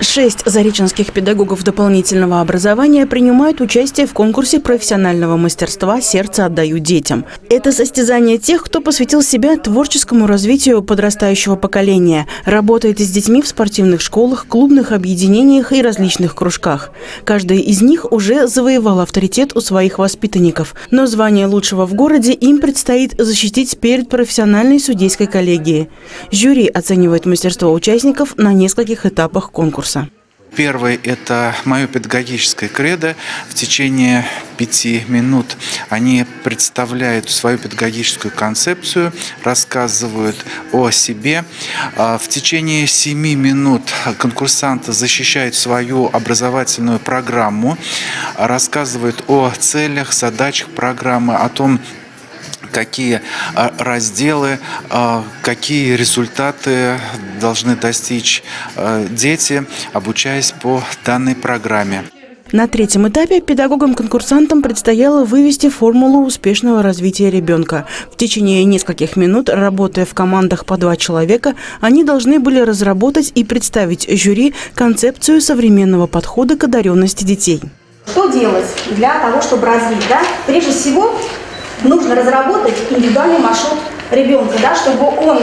6 зареченских педагогов дополнительного образования принимают участие в конкурсе профессионального мастерства «Сердце отдаю детям». Это состязание тех, кто посвятил себя творческому развитию подрастающего поколения, работает с детьми в спортивных школах, клубных объединениях и различных кружках. Каждый из них уже завоевал авторитет у своих воспитанников, но звание лучшего в городе им предстоит защитить перед профессиональной судейской коллегией. Жюри оценивает мастерство участников на нескольких этапах конкурса. Первый – это мое педагогическое кредо. В течение 5 минут они представляют свою педагогическую концепцию, рассказывают о себе. В течение 7 минут конкурсанты защищают свою образовательную программу, рассказывают о целях, задачах программы, о том, какие разделы, какие результаты должны достичь дети, обучаясь по данной программе. На третьем этапе педагогам-конкурсантам предстояло вывести формулу успешного развития ребенка. В течение нескольких минут, работая в командах по 2 человека, они должны были разработать и представить жюри концепцию современного подхода к одаренности детей. Что делать для того, чтобы развить? Прежде всего, нужно разработать индивидуальный маршрут ребенка, чтобы он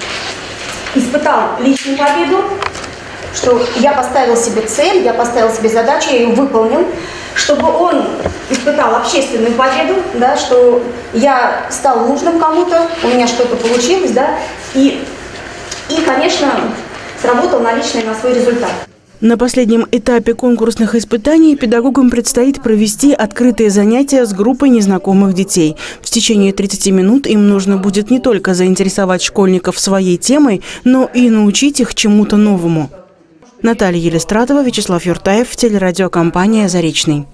испытал личную победу, что я поставил себе цель, я поставил себе задачу, я ее выполнил, чтобы он испытал общественную победу, что я стал нужным кому-то, у меня что-то получилось, и, конечно, сработал на личный, на свой результат. На последнем этапе конкурсных испытаний педагогам предстоит провести открытые занятия с группой незнакомых детей. В течение 30 минут им нужно будет не только заинтересовать школьников своей темой, но и научить их чему-то новому. Наталья Елистратова, Вячеслав Юртаев, телерадиокомпания «Заречный».